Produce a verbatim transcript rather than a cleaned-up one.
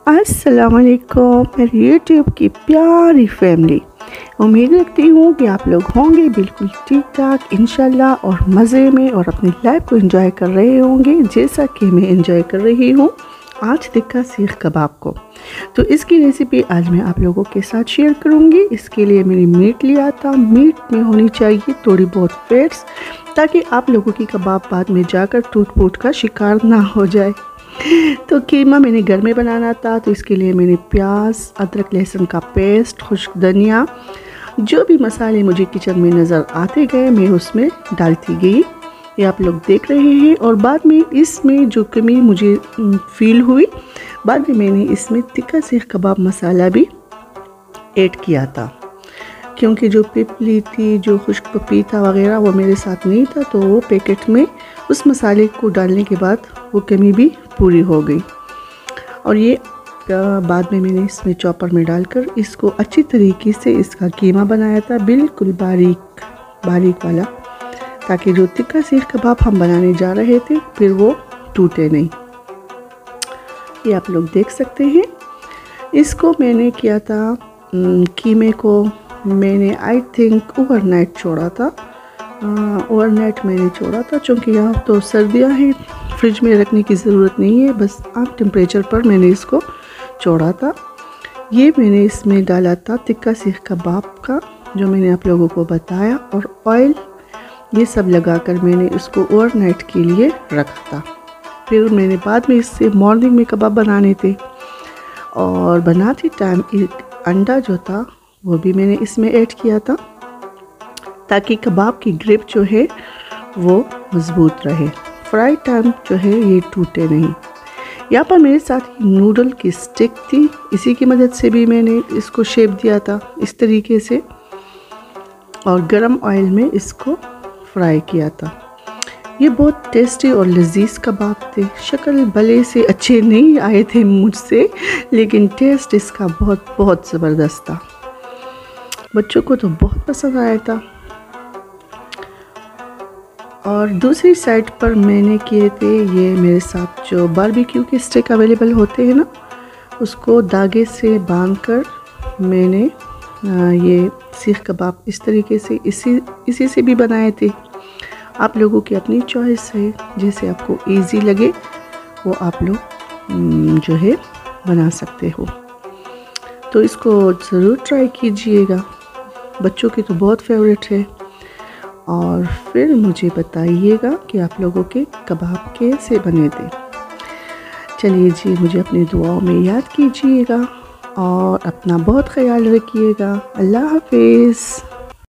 अस्सलाम वालेकुम मेरी यूट्यूब की प्यारी फैमिली। उम्मीद रखती हूँ कि आप लोग होंगे बिल्कुल ठीक ठाक इंशाल्लाह और मज़े में और अपनी लाइफ को एंजॉय कर रहे होंगे जैसा कि मैं एंजॉय कर रही हूँ आज टिक्का सीख कबाब को। तो इसकी रेसिपी आज मैं आप लोगों के साथ शेयर करूँगी। इसके लिए मैंने मीट लिया था। मीट में होनी चाहिए थोड़ी बहुत फैट्स ताकि आप लोगों की कबाब बाद में जाकर टूट फूट का शिकार ना हो जाए। तो कीमा मैंने घर में बनाना था, तो इसके लिए मैंने प्याज, अदरक, लहसुन का पेस्ट, खुश्क धनिया, जो भी मसाले मुझे किचन में नज़र आते गए मैं उसमें डालती गई। ये आप लोग देख रहे हैं। और बाद में इसमें जो कमी मुझे फील हुई, बाद में मैंने इसमें टिक्का सीख कबाब मसाला भी ऐड किया था, क्योंकि जो पिपली थी, जो खुश्क पपीता वगैरह वो मेरे साथ नहीं था, तो वो पैकेट में उस मसाले को डालने के बाद वो कमी भी पूरी हो गई। और ये बाद में मैंने इसमें चॉपर में डालकर इसको अच्छी तरीके से इसका कीमा बनाया था, बिल्कुल बारीक बारीक वाला, ताकि जो टिक्का सीख कबाब हम बनाने जा रहे थे फिर वो टूटे नहीं। ये आप लोग देख सकते हैं। इसको मैंने किया था, कीमे को मैंने आई थिंक ओवरनाइट छोड़ा था। ओवरनाइट मैंने छोड़ा था क्योंकि यहाँ तो सर्दियाँ हैं, फ्रिज में रखने की ज़रूरत नहीं है, बस आम टेम्परेचर पर मैंने इसको छोड़ा था। ये मैंने इसमें डाला था टिक्का सीख कबाब का जो मैंने आप लोगों को बताया, और ऑयल ये सब लगाकर मैंने इसको ओवरनाइट के लिए रखा था। फिर मैंने बाद में इससे मॉर्निंग में कबाब बनाने थे, और बनाते टाइम एक अंडा जो था वो भी मैंने इसमें ऐड किया था ताकि कबाब की ग्रिप जो है वो मज़बूत रहे, फ्राई टाइम जो है ये टूटे नहीं। यहाँ पर मेरे साथ नूडल की स्टिक थी, इसी की मदद से भी मैंने इसको शेप दिया था इस तरीके से, और गरम ऑयल में इसको फ्राई किया था। ये बहुत टेस्टी और लजीज कबाब थे। शक्ल भले से अच्छे नहीं आए थे मुझसे, लेकिन टेस्ट इसका बहुत बहुत ज़बरदस्त था। बच्चों को तो बहुत पसंद आया था। और दूसरी साइड पर मैंने किए थे, ये मेरे साथ जो बारबेक्यू के स्टिक अवेलेबल होते हैं ना, उसको धागे से बांधकर मैंने ये सीख कबाब इस तरीके से इसी इसी से भी बनाए थे। आप लोगों की अपनी चॉइस है, जैसे आपको इजी लगे वो आप लोग जो है बना सकते हो। तो इसको ज़रूर ट्राई कीजिएगा, बच्चों की तो बहुत फेवरेट है। और फिर मुझे बताइएगा कि आप लोगों के कबाब कैसे बने थे। चलिए जी, मुझे अपनी दुआओं में याद कीजिएगा और अपना बहुत ख्याल रखिएगा। अल्लाह हाफिज़।